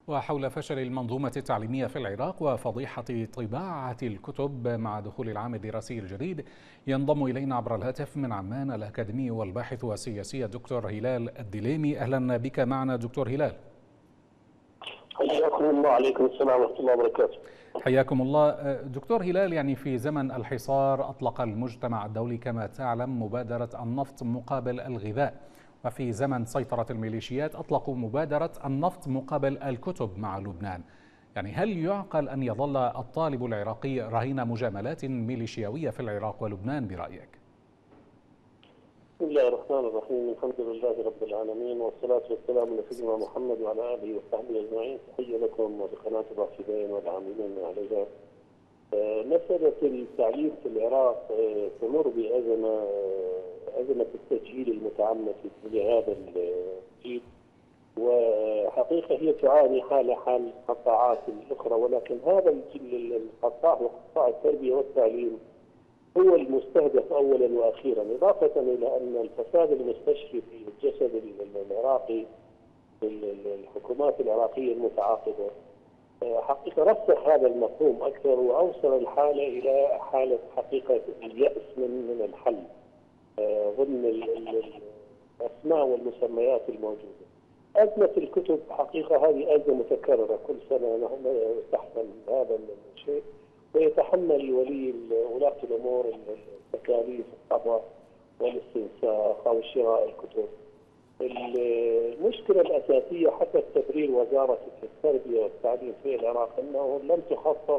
وحول فشل المنظومة التعليمية في العراق وفضيحة طباعة الكتب مع دخول العام الدراسي الجديد، ينضم إلينا عبر الهاتف من عمان الأكاديمي والباحث والسياسي الدكتور هلال الدليمي. أهلا بك معنا دكتور هلال. حياكم الله. عليكم السلام ورحمة الله وبركاته. حياكم الله دكتور هلال. في زمن الحصار أطلق المجتمع الدولي كما تعلم مبادرة النفط مقابل الغذاء، وفي زمن سيطرة الميليشيات أطلقوا مبادرة النفط مقابل الكتب مع لبنان. هل يعقل أن يظل الطالب العراقي رهين مجاملات ميليشياوية في العراق ولبنان برأيك؟ بسم الله الرحمن الرحيم، الحمد لله رب العالمين، والصلاة والسلام على سيدنا محمد وعلى آله وصحبه أجمعين. تحية لكم ولقناة الراشدين والعاملين عليها. مسألة التعليم في العراق تمر أزمة التسجيل المتعمد لهذا الجيل، وحقيقة هي تعاني حال القطاعات الأخرى، ولكن هذا الجيل القطاع وقطاع التربية والتعليم هو المستهدف أولا وأخيرا، إضافة إلى أن الفساد المستشري في الجسد العراقي الحكومات العراقية المتعاقبة حقيقة رسخ هذا المفهوم أكثر وأوصل الحالة إلى حالة حقيقة اليأس من الحل ضمن الأسماء والمسميات الموجودة. أزمة الكتب حقيقة هذه أزمة متكررة، كل سنة نحن نستحمل هذا الشيء، ويتحمل ولاة الأمور التكاليف الطبع والاستنساخ أو شراء الكتب. المشكلة الأساسية حتى تبرير وزارة التربية والتعليم في العراق أنه لم تخصص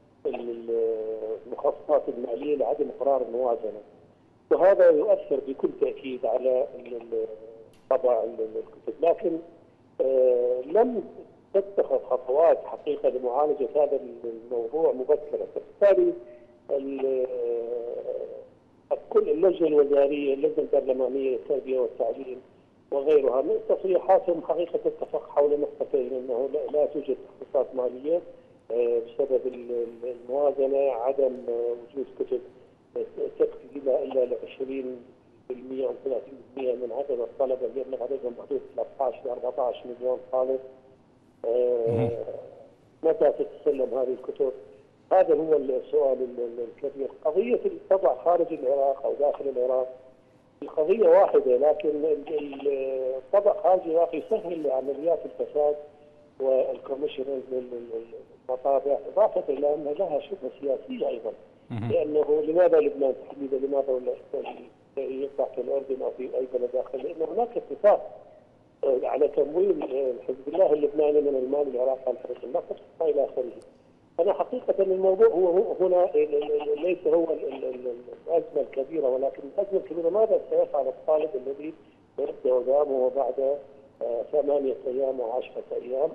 المخصصات المالية لعدم إقرار الموازنة، وهذا يؤثر بكل تأكيد على طبع الكتب، لكن لم تتخذ خطوات حقيقة لمعالجة هذا الموضوع مبكرة. فبالتالي كل اللجنة الوزارية، اللجنة البرلمانية للتربية والتعليم وغيرها من تصريحاتهم حقيقة تتفق حول نقطتين: انه لا توجد تخصيصات مالية بسبب الموازنة، عدم وجود كتب تكفي الا ل 20% او 30% من عدد الطلبة اللي يبلغ عددهم حدود 13 ل 14 مليون طالب. متى تتسلم هذه الكتب؟ هذا هو السؤال الكبير. قضية الطبع خارج العراق أو داخل العراق القضية واحدة، لكن الطبع خارج العراق يسهل عمليات الفساد والكوميشنز للمطابع، إضافة إلى أن لها شبهة سياسية أيضا، لأنه لماذا لبنان تحديدا؟ لماذا يطلع في الأردن أو في أي بلد آخر؟ لأن هناك اتفاق على تمويل حزب الله اللبناني من المال العراقي عن طريق النفط إلى آخره. أنا حقيقة الموضوع هو هنا ليس هو الأزمة الكبيرة، ولكن الأزمة الكبيرة ماذا سيفعل الطالب الذي يبدأ دامه بعد 8 أيام أو 10 أيام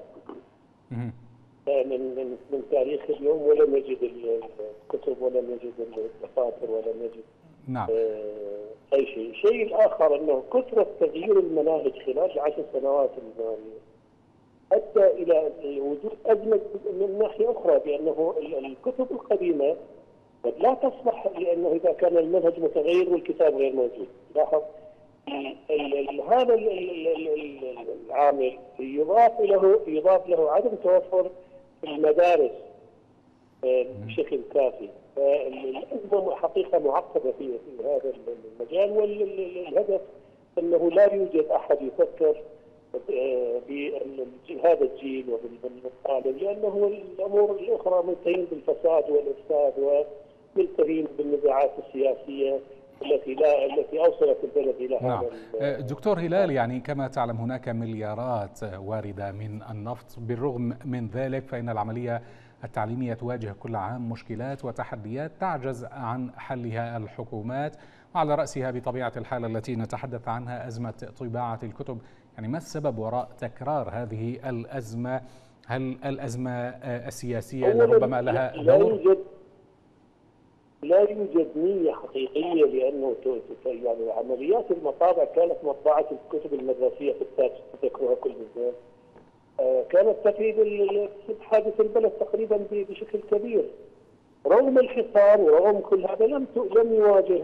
من تاريخ اليوم، ولم يجد الكتب ولم يجد الدفاتر ولم يجد أي شيء. الشيء الآخر أنه كثرة تغيير المناهج خلال 10 سنوات الماضية أدى إلى وجود أزمة من ناحية أخرى، بأنه الكتب القديمة قد لا تصلح، لأنه إذا كان المنهج متغير والكتاب غير موجود. لاحظ هذا العامل يضاف له عدم توفر المدارس بشكل كافي. الأزمة حقيقة معقدة في هذا المجال، والهدف أنه لا يوجد أحد يفكر بهذا الجيل وبالطالب، لأنه الأمور الأخرى ملتهين بالفساد والإفساد وملتهين بالنزاعات السياسية التي أوصلت البلد إلى هذا. دكتور هلال، كما تعلم هناك مليارات واردة من النفط، بالرغم من ذلك فإن العملية التعليمية تواجه كل عام مشكلات وتحديات تعجز عن حلها الحكومات، وعلى رأسها بطبيعة الحال التي نتحدث عنها أزمة طباعة الكتب. ما السبب وراء تكرار هذه الأزمة؟ هل الأزمة السياسية ربما لها دور؟ لا يوجد نية حقيقية، لأنه عمليات المطابع كانت مطبعة الكتب المدرسية في التاج تذكرها كل زمان، كانت تفيد حادث البلد تقريبا بشكل كبير. رغم الحصار ورغم كل هذا لم يواجه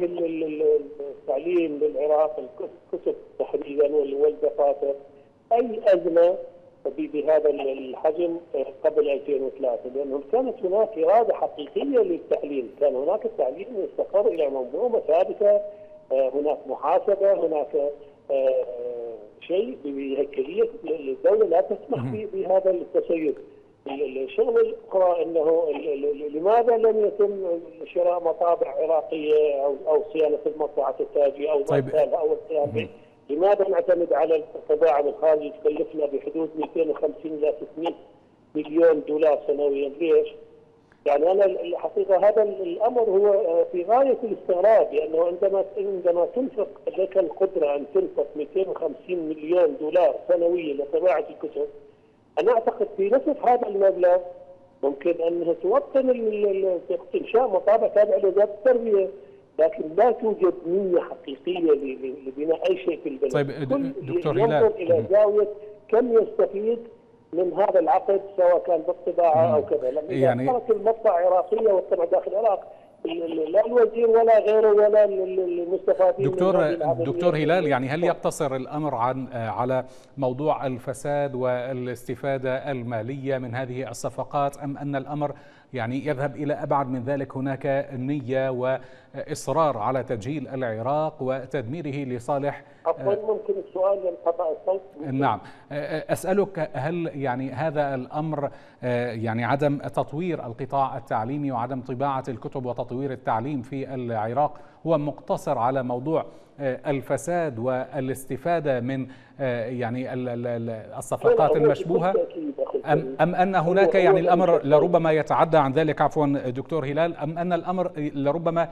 التعليم للعراق الكتب تحديدا والدفاتر اي ازمه بهذا الحجم قبل 2003، لأنه كانت هناك إرادة حقيقية للتعليم، كان هناك التعليم يستقر إلى منظومة ثابتة، هناك محاسبة، هناك شيء بهيكلية الدولة لا تسمح بهذا التسيب. الشغله الاخرى انه لماذا لم يتم شراء مطابع عراقيه او صيانه المطبعه التاجيه او ضبطها او القيام؟ لماذا نعتمد على الطباعه من الخارج تكلفنا بحدود 250 الى 600 مليون دولار سنويا؟ ليش؟ يعني انا الحقيقه هذا الامر هو في غايه الاستغراب، لانه عندما تنفق لك القدره ان تنفق 250 مليون دولار سنويا لطباعه الكتب، أنا أعتقد في نصف هذا المبلغ ممكن أنها توطن إنشاء مطابع تابعة لوزارة التربية، لكن لا توجد نية حقيقية لبناء أي شيء في البلد. طيب دكتور هلال، ينظر إلى زاوية كم يستفيد من هذا العقد سواء كان بالطباعة أو كذا، لما إذا كانت المطبعة عراقية والطبعة داخل العراق لا الوزير ولا غيره ولا المستفادين. دكتور هلال، يعني هل يقتصر الأمر على موضوع الفساد والاستفادة المالية من هذه الصفقات، أم أن الأمر يعني يذهب إلى أبعد من ذلك؟ هناك نية وإصرار على تجهيل العراق وتدميره لصالح ممكن السؤال ينقطع الصوت؟ نعم، أسألك هل يعني هذا الأمر يعني عدم تطوير القطاع التعليمي وعدم طباعة الكتب وتطوير التعليم في العراق هو مقتصر على موضوع الفساد والاستفادة من يعني الصفقات المشبوهة، أم أن هناك يعني الأمر لربما يتعدى عن ذلك، عفوا دكتور هلال، أم أن الأمر لربما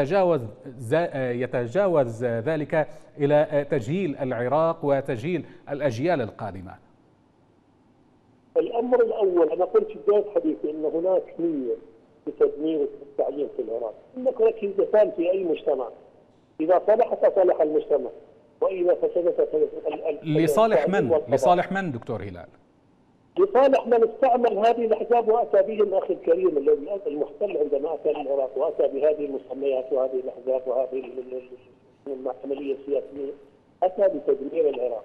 يتجاوز ذلك إلى تجهيل العراق وتجهيل الأجيال القادمة؟ الأمر الأول أنا قلت في بداية حديثي أن هناك نية لتدمير التعليم في العراق، هناك ركيزتان في أي مجتمع، إذا صلحت صلح المجتمع، وإذا فسدت فسدت. لصالح من؟ لصالح من دكتور هلال؟ لصالح من استعمل هذه الأحزاب وأتى به الأخ الكريم الذي المحتل عندما أتى للعراق وأتى بهذه المسميات وهذه الأحزاب وهذه العملية السياسية، أتى بتدمير العراق.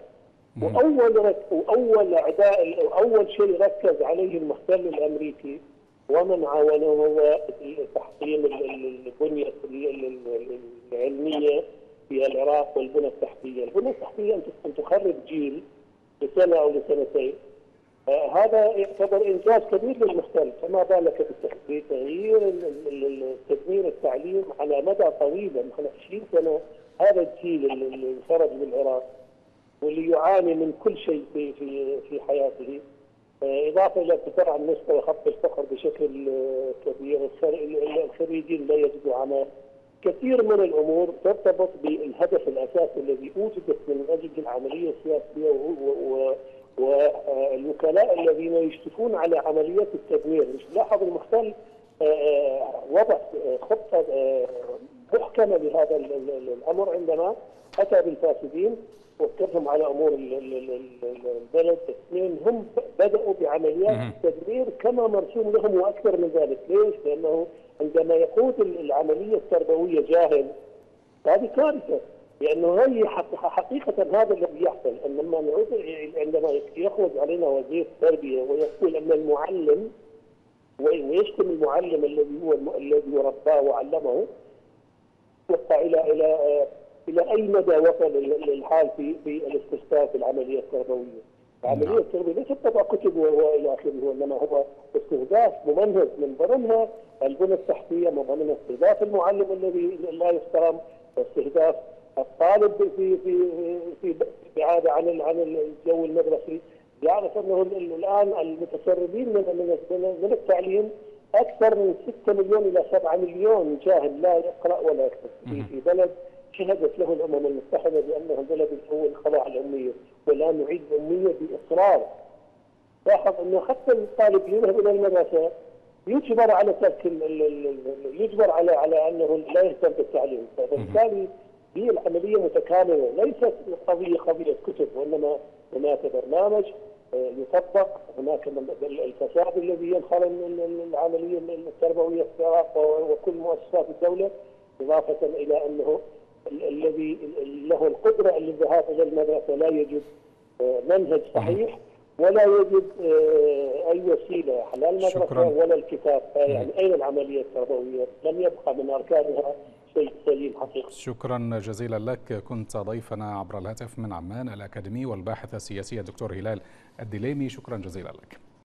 وأول شيء ركز عليه المحتل الأمريكي ومن عاونه هو تحطيم البنية العلمية في العراق والبنى التحتية. البنى التحتية أن تخرج جيل لسنة أو لسنتين، هذا يعتبر إنجاز كبير للمحتل، فما بالك بتغيير تدمير التعليم على مدى طويل، من 20 سنة. هذا الجيل اللي خرج من العراق واللي يعاني من كل شيء في حياته، إضافة إلى ارتفاع مستوى خط الفقر بشكل كبير، الخريجين لا يجدوا عمل، كثير من الأمور ترتبط بالهدف الأساسي الذي أوجدت من أجل العملية السياسية والوكلاء الذين يشرفون على عملية التدمير. لاحظ المحتل وضع خطة محكمة لهذا الأمر عندما أتى بالفاسدين وكلهم على أمور البلد. اثنين، هم بدأوا بعمليات التدمير كما مرسوم لهم وأكثر من ذلك. ليش؟ لأنه عندما يقود العملية التربوية جاهل هذه كارثة، لأنه هي حقيقة هذا الذي يحصل. عندما يخرج علينا وزير التربية ويقول أن المعلم ويشتم المعلم الذي رباه وعلمه، يبقى إلى أي مدى وصل الحال في الاستفسار في العملية التربوية؟ العملية التربوية ليست طبع كتب وإلى آخره، وإنما هو استهداف ممنهج من ضمنها البنى التحتية، من ضمنها استهداف المعلم الذي لا يحترم، واستهداف الطالب في بعادة عن الجو المدرسي. يعرف أنه الآن المتسربين من التعليم أكثر من 6 مليون إلى 7 مليون جاهل لا يقرأ ولا يكتب في بلد شهدت له الأمم المتحدة بأنه البلد الأول خضع الأمية، ولا نعيد الأمية بإصرار. لاحظ أنه حتى الطالب يذهب إلى المدرسة يجبر على ترك يجبر على أنه لا يهتم بالتعليم، فبالتالي هي العملية متكاملة، ليست قضية كتب، وإنما هناك برنامج يطبق، هناك الفساد الذي ينخرط من العملية التربوية في العراق وكل مؤسسات الدولة، إضافة إلى أنه الذي له القدرة للذهاب إلى المدرسة لا يجد منهج صحيح ولا يوجد أي وسيلة، لا المدرسة شكرا. ولا الكتاب، يعني أين العملية التربوية؟ لم يبقى من أركانها شيء سليم حقيقة. شكرا جزيلا لك. كنت ضيفنا عبر الهاتف من عمان الأكاديمي والباحث السياسي الدكتور هلال الدليمي، شكرا جزيلا لك.